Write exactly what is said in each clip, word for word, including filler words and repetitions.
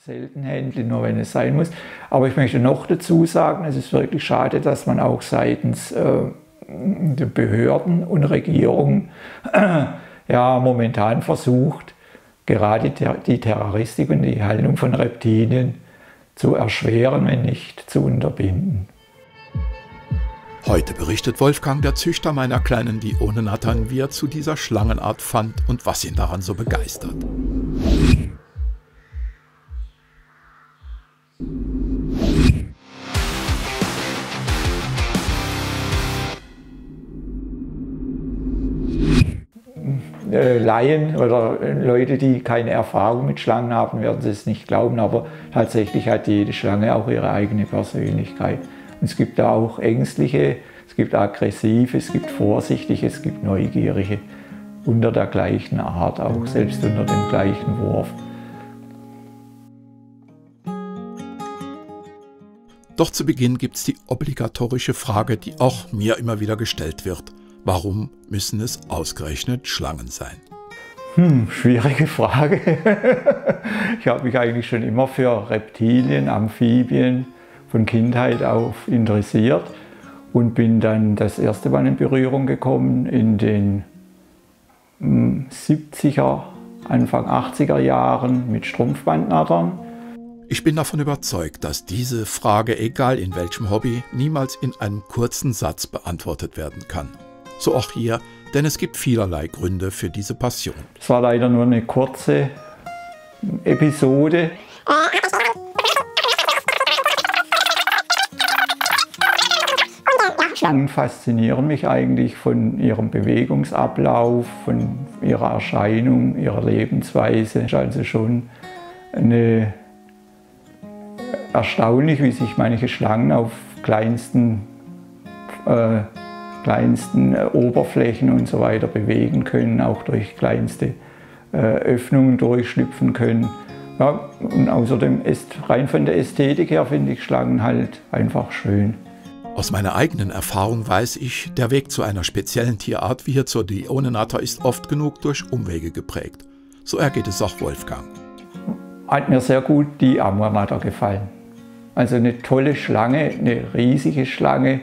Selten Händchen, nur wenn es sein muss. Aber ich möchte noch dazu sagen, es ist wirklich schade, dass man auch seitens äh, der Behörden und Regierung äh, ja, momentan versucht, gerade die Terroristik und die Haltung von Reptilien zu erschweren, wenn nicht zu unterbinden. Heute berichtet Wolfgang, der Züchter meiner kleinen Dionennattern, wie er zu dieser Schlangenart fand und was ihn daran so begeistert. Laien oder Leute, die keine Erfahrung mit Schlangen haben, werden es nicht glauben, aber tatsächlich hat jede Schlange auch ihre eigene Persönlichkeit. Und es gibt da auch ängstliche, es gibt aggressive, es gibt vorsichtige, es gibt neugierige, unter der gleichen Art auch, selbst unter dem gleichen Wurf. Doch zu Beginn gibt es die obligatorische Frage, die auch mir immer wieder gestellt wird. Warum müssen es ausgerechnet Schlangen sein? Hm, schwierige Frage. Ich habe mich eigentlich schon immer für Reptilien, Amphibien von Kindheit auf interessiert und bin dann das erste Mal in Berührung gekommen in den siebziger, Anfang achtziger Jahren mit Strumpfbandnattern. Ich bin davon überzeugt, dass diese Frage, egal in welchem Hobby, niemals in einem kurzen Satz beantwortet werden kann. So auch hier, denn es gibt vielerlei Gründe für diese Passion. Es war leider nur eine kurze Episode. Schlangen faszinieren mich eigentlich von ihrem Bewegungsablauf, von ihrer Erscheinung, ihrer Lebensweise. Es ist also schon eine erstaunlich, wie sich manche Schlangen auf kleinsten äh, kleinsten äh, Oberflächen und so weiter bewegen können, auch durch kleinste äh, Öffnungen durchschlüpfen können. Ja, und außerdem ist rein von der Ästhetik her finde ich Schlangen halt einfach schön. Aus meiner eigenen Erfahrung weiß ich, der Weg zu einer speziellen Tierart wie hier zur Dionennatter ist oft genug durch Umwege geprägt. So ergeht es auch Wolfgang. Hat mir sehr gut die Amurnatter gefallen. Also eine tolle Schlange, eine riesige Schlange.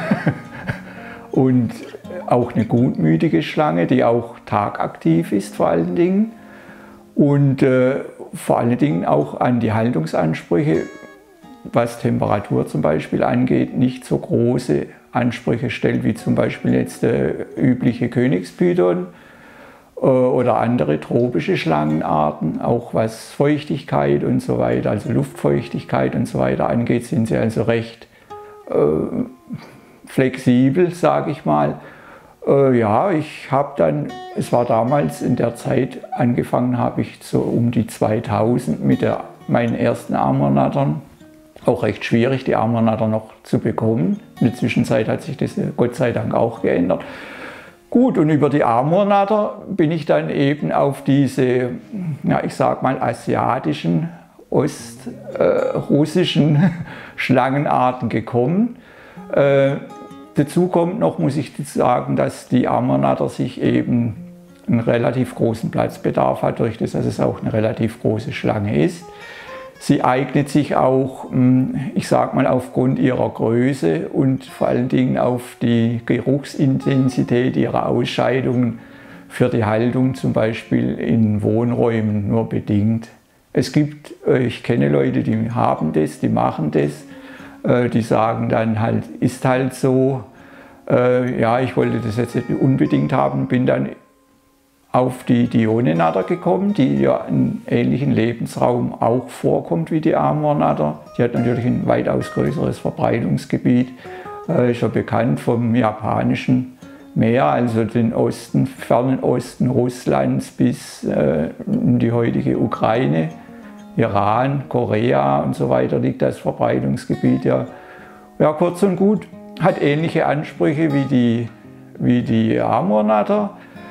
Und auch eine gutmütige Schlange, die auch tagaktiv ist vor allen Dingen. Und äh, vor allen Dingen auch an die Haltungsansprüche, was Temperatur zum Beispiel angeht, nicht so große Ansprüche stellt, wie zum Beispiel jetzt der übliche Königspython äh, oder andere tropische Schlangenarten. Auch was Feuchtigkeit und so weiter, also Luftfeuchtigkeit und so weiter angeht, sind sie also recht äh, flexibel, sage ich mal. Äh, ja, ich habe dann, es war damals in der Zeit, angefangen habe ich so um die zweitausend mit der, meinen ersten Amurnattern. Auch recht schwierig, die Amurnatter noch zu bekommen. In der Zwischenzeit hat sich das Gott sei Dank auch geändert. Gut, und über die Amurnatter bin ich dann eben auf diese, ja, ich sag mal, asiatischen, ostrussischen äh, Schlangenarten gekommen. Äh, dazu kommt noch, muss ich sagen, dass die Amurnatter sich eben einen relativ großen Platzbedarf hat, durch das, dass es auch eine relativ große Schlange ist. Sie eignet sich auch, ich sag mal, aufgrund ihrer Größe und vor allen Dingen auf die Geruchsintensität ihrer Ausscheidungen für die Haltung, zum Beispiel in Wohnräumen, nur bedingt. Es gibt, ich kenne Leute, die haben das, die machen das. Die sagen dann halt, ist halt so, äh, ja, ich wollte das jetzt nicht unbedingt haben, bin dann auf die Dionennatter gekommen, die ja einen ähnlichen Lebensraum auch vorkommt wie die Amurnatter. Die hat natürlich ein weitaus größeres Verbreitungsgebiet, äh, ist ja bekannt vom japanischen Meer, also den Osten, fernen Osten Russlands bis äh, in die heutige Ukraine. Iran, Korea und so weiter liegt das Verbreitungsgebiet. Ja, ja, kurz und gut, hat ähnliche Ansprüche wie die, wie die Amurnatter,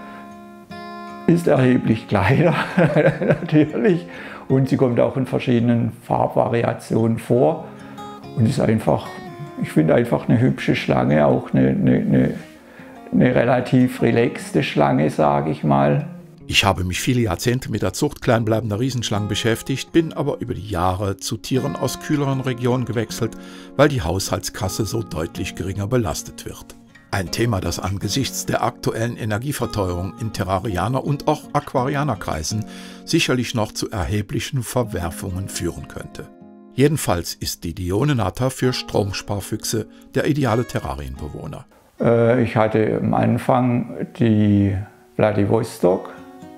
ist erheblich kleiner natürlich und sie kommt auch in verschiedenen Farbvariationen vor und ist einfach, ich finde einfach eine hübsche Schlange, auch eine, eine, eine, eine relativ relaxte Schlange, sage ich mal. Ich habe mich viele Jahrzehnte mit der Zucht kleinbleibender Riesenschlangen beschäftigt, bin aber über die Jahre zu Tieren aus kühleren Regionen gewechselt, weil die Haushaltskasse so deutlich geringer belastet wird. Ein Thema, das angesichts der aktuellen Energieverteuerung in Terrarianer- und auch Aquarianerkreisen sicherlich noch zu erheblichen Verwerfungen führen könnte. Jedenfalls ist die Dionennatter für Stromsparfüchse der ideale Terrarienbewohner. Äh, ich hatte am Anfang die Vladivostok,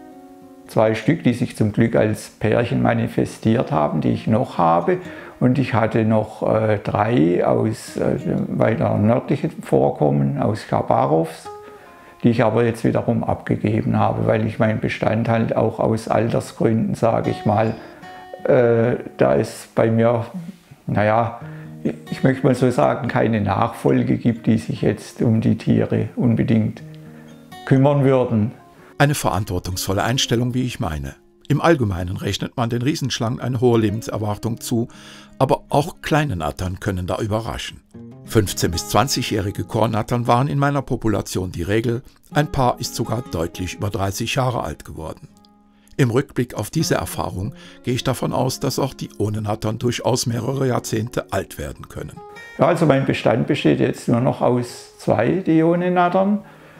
zwei Stück, die sich zum Glück als Pärchen manifestiert haben, die ich noch habe. Und ich hatte noch äh, drei aus äh, weiter nördlichen Vorkommen, aus Khabarovsk, die ich aber jetzt wiederum abgegeben habe, weil ich meinen Bestand halt auch aus Altersgründen, sage ich mal, äh, da es bei mir, naja, ich möchte mal so sagen, keine Nachfolge gibt, die sich jetzt um die Tiere unbedingt kümmern würden. Eine verantwortungsvolle Einstellung, wie ich meine. Im Allgemeinen rechnet man den Riesenschlangen eine hohe Lebenserwartung zu, aber auch kleine Nattern können da überraschen. fünfzehn- bis zwanzigjährige Kornnattern waren in meiner Population die Regel, ein Paar ist sogar deutlich über dreißig Jahre alt geworden. Im Rückblick auf diese Erfahrung gehe ich davon aus, dass auch die Dionennattern durchaus mehrere Jahrzehnte alt werden können. Ja, also mein Bestand besteht jetzt nur noch aus zwei Dionennattern.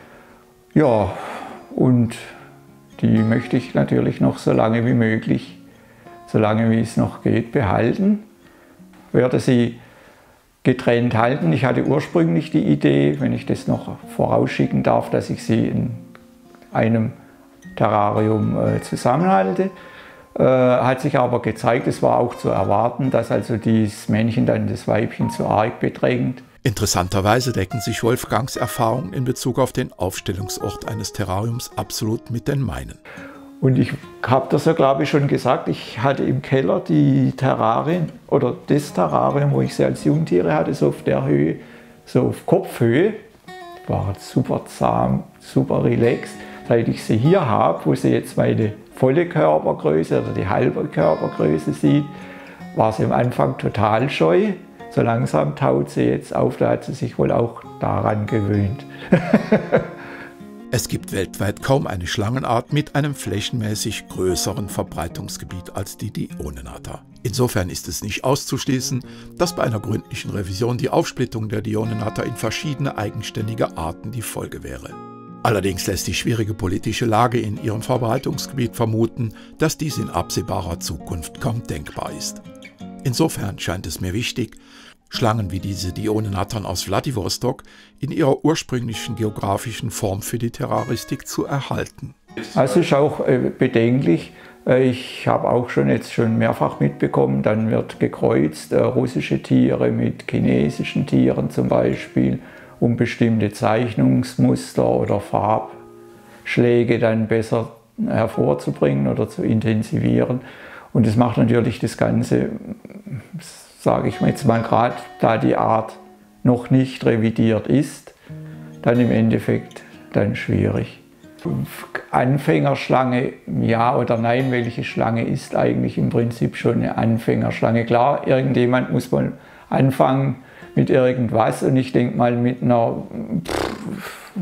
Ja, und die möchte ich natürlich noch so lange wie möglich, so lange wie es noch geht, behalten. Ich werde sie getrennt halten. Ich hatte ursprünglich die Idee, wenn ich das noch vorausschicken darf, dass ich sie in einem Terrarium äh, zusammenhalte. Äh, hat sich aber gezeigt, es war auch zu erwarten, dass also dieses Männchen dann das Weibchen zu arg bedrängt. Interessanterweise decken sich Wolfgangs Erfahrungen in Bezug auf den Aufstellungsort eines Terrariums absolut mit den meinen. Und ich habe das ja, glaube ich, schon gesagt, ich hatte im Keller die Terrarien oder das Terrarium, wo ich sie als Jungtiere hatte, so auf der Höhe, so auf Kopfhöhe. Die waren super zahm, super relaxed. Seit ich sie hier habe, wo sie jetzt meine volle Körpergröße oder die halbe Körpergröße sieht, war sie am Anfang total scheu. So langsam taut sie jetzt auf, da hat sie sich wohl auch daran gewöhnt. Es gibt weltweit kaum eine Schlangenart mit einem flächenmäßig größeren Verbreitungsgebiet als die Dionennatter. Insofern ist es nicht auszuschließen, dass bei einer gründlichen Revision die Aufsplittung der Dionennatter in verschiedene eigenständige Arten die Folge wäre. Allerdings lässt die schwierige politische Lage in ihrem Verbreitungsgebiet vermuten, dass dies in absehbarer Zukunft kaum denkbar ist. Insofern scheint es mir wichtig, Schlangen wie diese Dionennattern aus Vladivostok in ihrer ursprünglichen geografischen Form für die Terraristik zu erhalten. Also ist auch äh, bedenklich. Äh, ich habe auch schon jetzt schon mehrfach mitbekommen, dann wird gekreuzt, äh, russische Tiere mit chinesischen Tieren zum Beispiel, um bestimmte Zeichnungsmuster oder Farbschläge dann besser hervorzubringen oder zu intensivieren. Und das macht natürlich das Ganze, sage ich mir jetzt mal, gerade da die Art noch nicht revidiert ist, dann im Endeffekt dann schwierig. Anfängerschlange, ja oder nein, welche Schlange ist eigentlich im Prinzip schon eine Anfängerschlange? Klar, irgendjemand muss mal anfangen mit irgendwas und ich denke mal mit einer, pff,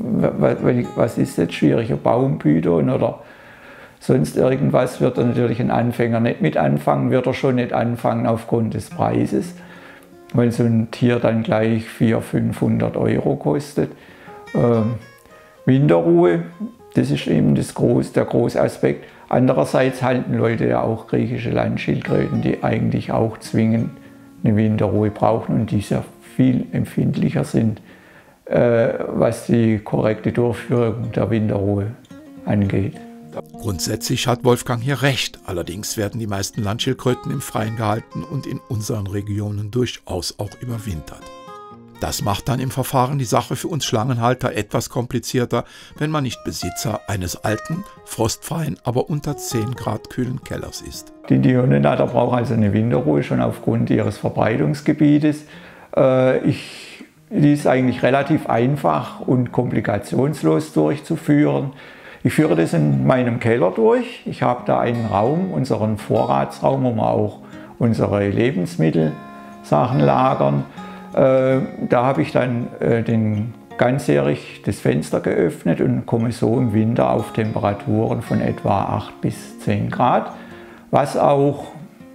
was ist jetzt schwierig, ein Baumpython oder sonst irgendwas, wird er natürlich ein Anfänger nicht mit anfangen, wird er schon nicht anfangen aufgrund des Preises, weil so ein Tier dann gleich vierhundert, fünfhundert Euro kostet. Ähm, Winterruhe, das ist eben das Groß, der große Aspekt. Andererseits halten Leute ja auch griechische Landschildkröten, die eigentlich auch zwingend eine Winterruhe brauchen und die sehr viel empfindlicher sind, äh, was die korrekte Durchführung der Winterruhe angeht. Grundsätzlich hat Wolfgang hier recht, allerdings werden die meisten Landschildkröten im Freien gehalten und in unseren Regionen durchaus auch überwintert. Das macht dann im Verfahren die Sache für uns Schlangenhalter etwas komplizierter, wenn man nicht Besitzer eines alten, frostfreien, aber unter zehn Grad kühlen Kellers ist. Die Dionennatter braucht also eine Winterruhe schon aufgrund ihres Verbreitungsgebietes. Äh, ich, die ist eigentlich relativ einfach und komplikationslos durchzuführen. Ich führe das in meinem Keller durch. Ich habe da einen Raum, unseren Vorratsraum, wo wir auch unsere Lebensmittelsachen lagern. Äh, da habe ich dann äh, den ganzjährig das Fenster geöffnet und komme so im Winter auf Temperaturen von etwa acht bis zehn Grad, was auch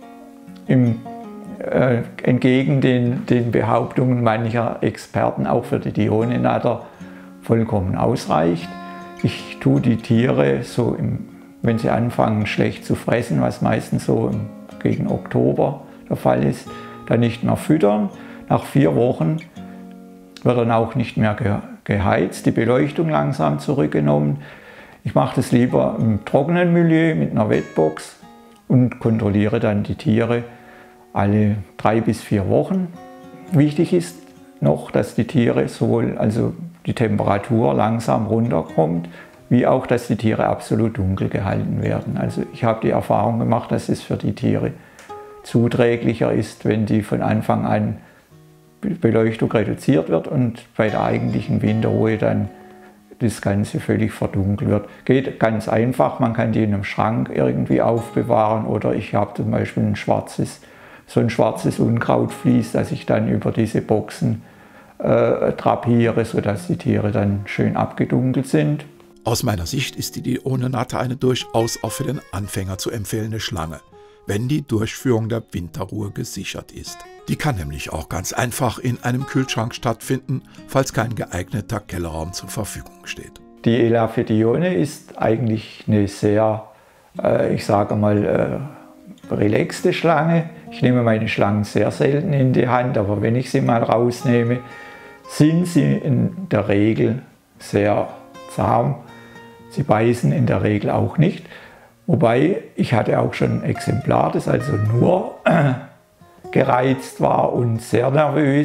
im, äh, entgegen den, den Behauptungen mancher Experten auch für die Dionennatter vollkommen ausreicht. Ich tue die Tiere, so im, wenn sie anfangen schlecht zu fressen, was meistens so im, gegen Oktober der Fall ist, dann nicht mehr füttern. Nach vier Wochen wird dann auch nicht mehr geheizt, die Beleuchtung langsam zurückgenommen. Ich mache das lieber im trockenen Milieu mit einer Wetbox und kontrolliere dann die Tiere alle drei bis vier Wochen. Wichtig ist noch, dass die Tiere sowohl also die Temperatur langsam runterkommt, wie auch, dass die Tiere absolut dunkel gehalten werden. Also ich habe die Erfahrung gemacht, dass es für die Tiere zuträglicher ist, wenn die von Anfang an Beleuchtung reduziert wird und bei der eigentlichen Winterruhe dann das Ganze völlig verdunkelt wird. Geht ganz einfach, man kann die in einem Schrank irgendwie aufbewahren oder ich habe zum Beispiel ein schwarzes, so ein schwarzes Unkrautvlies, das ich dann über diese Boxen äh, drapiere, sodass die Tiere dann schön abgedunkelt sind. Aus meiner Sicht ist die Dionennatter eine durchaus auch für den Anfänger zu empfehlende Schlange, wenn die Durchführung der Winterruhe gesichert ist. Die kann nämlich auch ganz einfach in einem Kühlschrank stattfinden, falls kein geeigneter Kellerraum zur Verfügung steht. Die Elaphrodione ist eigentlich eine sehr, äh, ich sage mal, äh, relaxte Schlange. Ich nehme meine Schlangen sehr selten in die Hand, aber wenn ich sie mal rausnehme, sind sie in der Regel sehr zahm. Sie beißen in der Regel auch nicht. Wobei, ich hatte auch schon ein Exemplar, das also nur äh, gereizt war und sehr nervös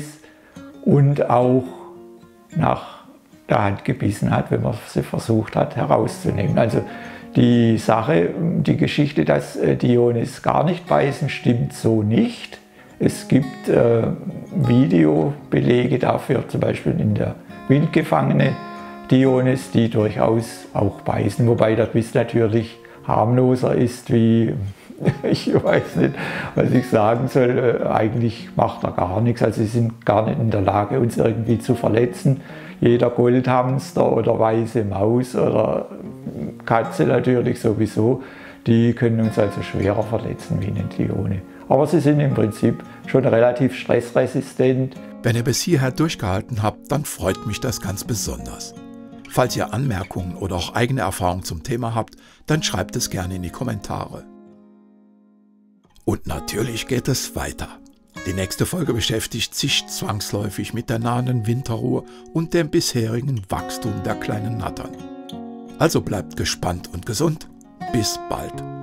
und auch nach der Hand gebissen hat, wenn man sie versucht hat herauszunehmen. Also die Sache, die Geschichte, dass äh, Diones gar nicht beißen, stimmt so nicht. Es gibt äh, Videobelege dafür, zum Beispiel in der wildgefangene Diones, die durchaus auch beißen, wobei der Biss natürlich harmloser ist wie, ich weiß nicht, was ich sagen soll, eigentlich macht er gar nichts, also sie sind gar nicht in der Lage, uns irgendwie zu verletzen. Jeder Goldhamster oder weiße Maus oder Katze natürlich sowieso, die können uns also schwerer verletzen wie eine Dione. Aber sie sind im Prinzip schon relativ stressresistent. Wenn ihr bis hierher durchgehalten habt, dann freut mich das ganz besonders. Falls ihr Anmerkungen oder auch eigene Erfahrungen zum Thema habt, dann schreibt es gerne in die Kommentare. Und natürlich geht es weiter. Die nächste Folge beschäftigt sich zwangsläufig mit der nahenden Winterruhe und dem bisherigen Wachstum der kleinen Nattern. Also bleibt gespannt und gesund. Bis bald.